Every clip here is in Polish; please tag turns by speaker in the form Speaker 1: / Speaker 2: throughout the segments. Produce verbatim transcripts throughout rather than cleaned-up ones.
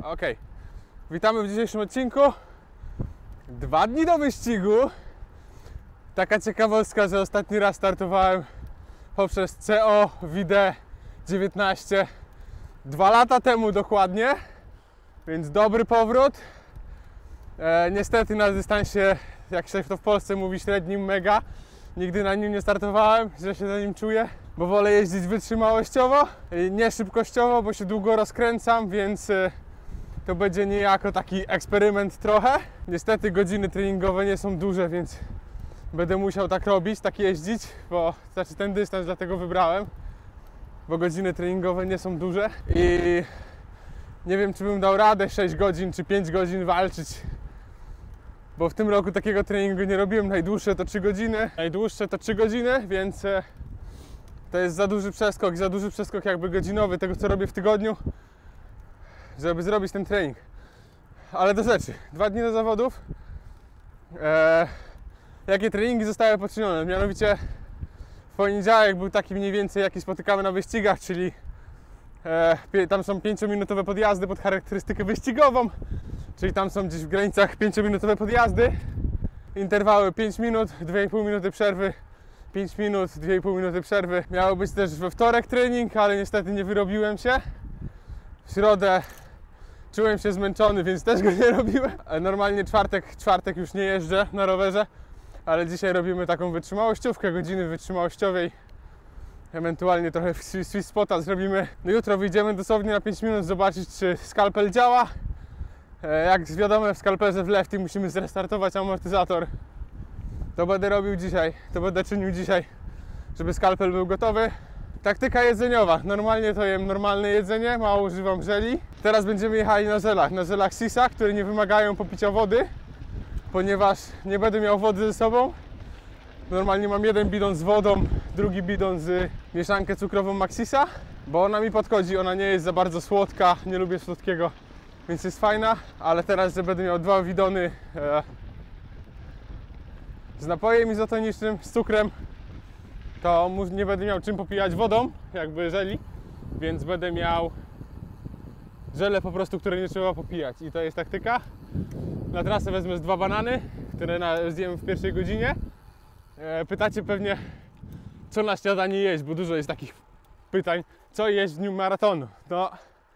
Speaker 1: Ok, witamy w dzisiejszym odcinku. Dwa dni do wyścigu. Taka ciekawostka, że ostatni raz startowałem poprzez C O W D dziewiętnaście dwa lata temu dokładnie, więc dobry powrót. E, niestety na dystansie, jak się to w Polsce mówi, średnim mega. Nigdy na nim nie startowałem, źle się na nim czuję, bo wolę jeździć wytrzymałościowo, nie szybkościowo, bo się długo rozkręcam, więc to będzie niejako taki eksperyment trochę. Niestety godziny treningowe nie są duże, więc będę musiał tak robić, tak jeździć, bo znaczy ten dystans dlatego wybrałem, bo godziny treningowe nie są duże i nie wiem, czy bym dał radę sześć godzin czy pięć godzin walczyć, bo w tym roku takiego treningu nie robiłem. Najdłuższe to trzy godziny, najdłuższe to trzy godziny, więc to jest za duży przeskok, za duży przeskok jakby godzinowy tego, co robię w tygodniu, żeby zrobić ten trening. Ale do rzeczy, dwa dni do zawodów. Eee, jakie treningi zostały poczynione? Mianowicie w poniedziałek był taki mniej więcej, jaki spotykamy na wyścigach, czyli e, tam są pięciominutowe podjazdy pod charakterystykę wyścigową, czyli tam są gdzieś w granicach pięciominutowe podjazdy, interwały pięć minut, dwie i pół minuty przerwy, pięć minut, dwie i pół minuty przerwy. Miało być też we wtorek trening, ale niestety nie wyrobiłem się. W środę czułem się zmęczony, więc też go nie robiłem. Normalnie czwartek, czwartek już nie jeżdżę na rowerze, ale dzisiaj robimy taką wytrzymałościówkę, godziny wytrzymałościowej. Ewentualnie trochę Swiss Spota zrobimy. No jutro wyjdziemy dosłownie na pięć minut zobaczyć, czy skalpel działa. Jak wiadomo, w skalperze w lefty musimy zrestartować amortyzator. To będę robił dzisiaj, to będę czynił dzisiaj, żeby skalpel był gotowy. Taktyka jedzeniowa. Normalnie to jem normalne jedzenie, mało używam żeli. Teraz będziemy jechali na żelach, na żelach Sisa, które nie wymagają popicia wody, ponieważ nie będę miał wody ze sobą. Normalnie mam jeden bidon z wodą, drugi bidon z mieszankę cukrową Maxisa, bo ona mi podchodzi, ona nie jest za bardzo słodka, nie lubię słodkiego, więc jest fajna, ale teraz, że będę miał dwa bidony e, z napojem izotonicznym, z cukrem, to nie będę miał czym popijać wodą, jakby żeli, więc będę miał żele po prostu, które nie trzeba popijać. I to jest taktyka. Na trasę wezmę z dwa banany, które zjem w pierwszej godzinie. Pytacie pewnie, co na śniadanie jeść, bo dużo jest takich pytań, co jeść w dniu maratonu. No,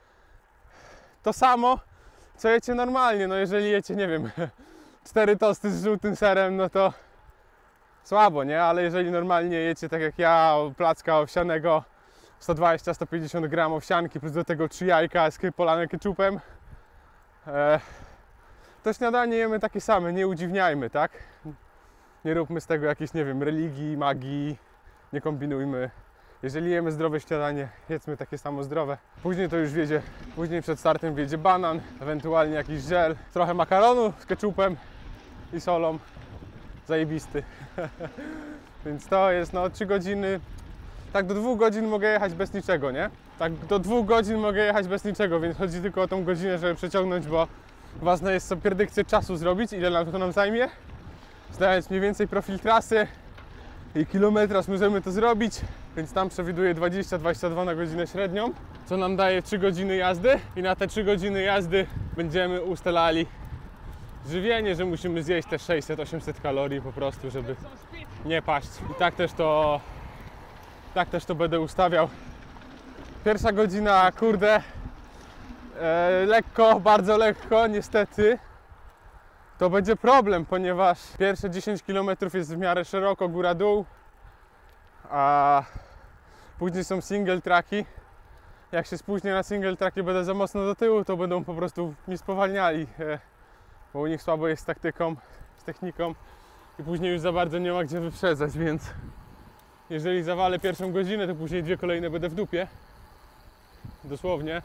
Speaker 1: to samo, co jecie normalnie. No jeżeli jecie, nie wiem, cztery tosty z żółtym serem, no to słabo, nie? Ale jeżeli normalnie jecie tak jak ja, placka owsianego, sto dwadzieścia do stu pięćdziesięciu gramów owsianki, plus do tego trzy jajka polane ketchupem, e, to śniadanie jemy takie same, nie udziwniajmy, tak? Nie róbmy z tego jakiejś, nie wiem, religii, magii, nie kombinujmy. Jeżeli jemy zdrowe śniadanie, jedzmy takie samo zdrowe. Później to już wiedzie, później przed startem wiedzie banan, ewentualnie jakiś żel, trochę makaronu z ketchupem i solą. Zajebisty. Więc to jest no trzy godziny. Tak do dwóch godzin mogę jechać bez niczego, nie? Tak do dwóch godzin mogę jechać bez niczego, więc chodzi tylko o tą godzinę, żeby przeciągnąć, bo ważne jest sobie predykcję czasu zrobić, ile nam to nam zajmie. Znając mniej więcej profil trasy i kilometraż możemy to zrobić, więc tam przewiduję dwadzieścia do dwudziestu dwóch na godzinę średnią, co nam daje trzy godziny jazdy i na te trzy godziny jazdy będziemy ustalali żywienie, że musimy zjeść te sześćset do osiemset kalorii po prostu, żeby nie paść. I tak też to, tak też to będę ustawiał. Pierwsza godzina, kurde, e, lekko, bardzo lekko, niestety. To będzie problem, ponieważ pierwsze dziesięć kilometrów jest w miarę szeroko, góra-dół, a później są single tracki. Jak się spóźnię na single tracki, będę za mocno do tyłu, to będą po prostu mi spowalniali, bo u nich słabo jest z taktyką, z techniką i później już za bardzo nie ma gdzie wyprzedzać, więc jeżeli zawalę pierwszą godzinę, to później dwie kolejne będę w dupie, dosłownie,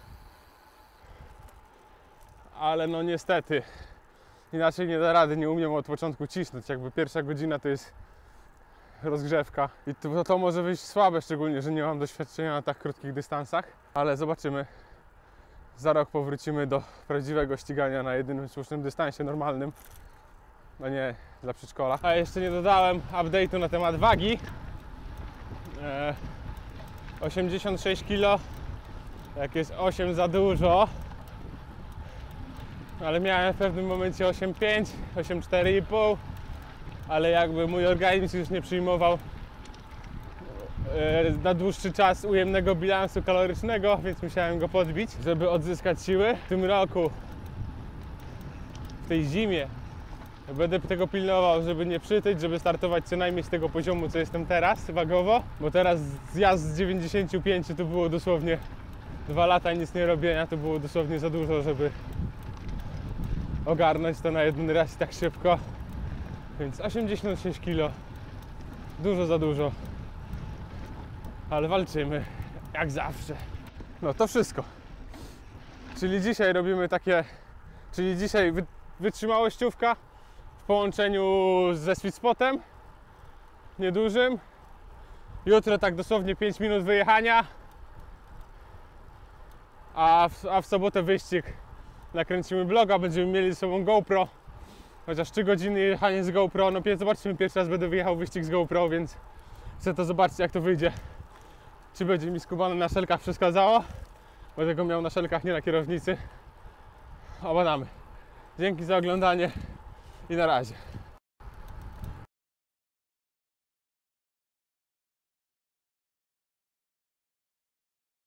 Speaker 1: ale no niestety. Inaczej nie da rady, nie umiem od początku cisnąć, jakby pierwsza godzina to jest rozgrzewka i to, to może wyjść słabe, szczególnie, że nie mam doświadczenia na tak krótkich dystansach, ale zobaczymy. Za rok powrócimy do prawdziwego ścigania na jedynym słusznym dystansie normalnym, a nie dla przedszkola. A jeszcze nie dodałem update'u na temat wagi. Eee, osiemdziesiąt sześć kilo, jak jest osiem za dużo, ale miałem w pewnym momencie osiem pięć, osiem cztery i pół, ale jakby mój organizm już nie przyjmował e, na dłuższy czas ujemnego bilansu kalorycznego, więc musiałem go podbić, żeby odzyskać siły. W tym roku, w tej zimie, będę tego pilnował, żeby nie przytyć, żeby startować co najmniej z tego poziomu, co jestem teraz wagowo, bo teraz zjazd z dziewięćdziesięciu pięciu to było dosłownie dwa lata nic nie robienia, to było dosłownie za dużo, żeby ogarnąć to na jeden raz tak szybko. Więc osiemdziesiąt sześć kilo, dużo za dużo, ale walczymy jak zawsze. No to wszystko. Czyli dzisiaj robimy takie, czyli dzisiaj wy, wytrzymałościówka w połączeniu ze sweet spotem niedużym. Jutro tak dosłownie pięć minut wyjechania, a w, a w sobotę wyścig. Nakręcimy vloga, będziemy mieli ze sobą GoPro. Chociaż trzy godziny jechanie z GoPro, no zobaczymy, pierwszy raz będę wyjechał wyścig z GoPro, więc chcę to zobaczyć, jak to wyjdzie. Czy będzie mi skubane na szelkach przeszkadzało? Będę go miał na szelkach, nie na kierownicy. Obanamy. Dzięki za oglądanie i na razie.